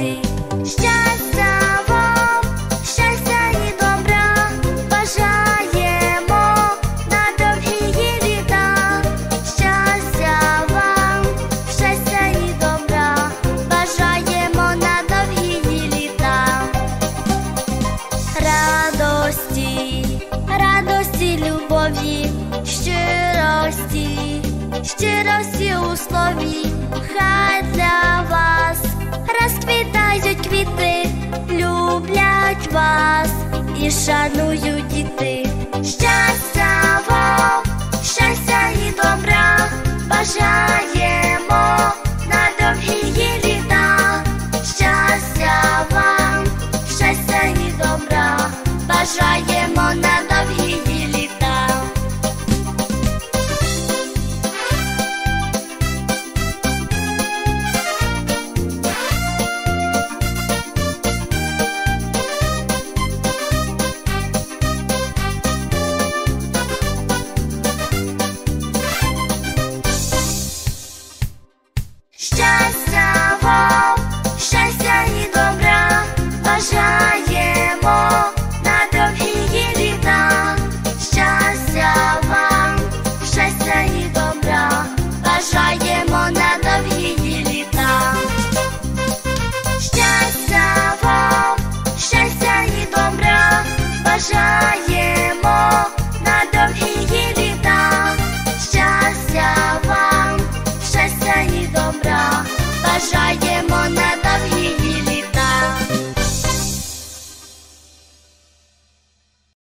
радості, щастя вам, щастя і добра, бажаємо на довгі літа. Щастя вам, щастя і добра, бажаємо на довгі літа. Радості, радості, любові, щирості, щирості у слові, хай для вас розквітають квіти, люблять вас і шанують діти. Щастя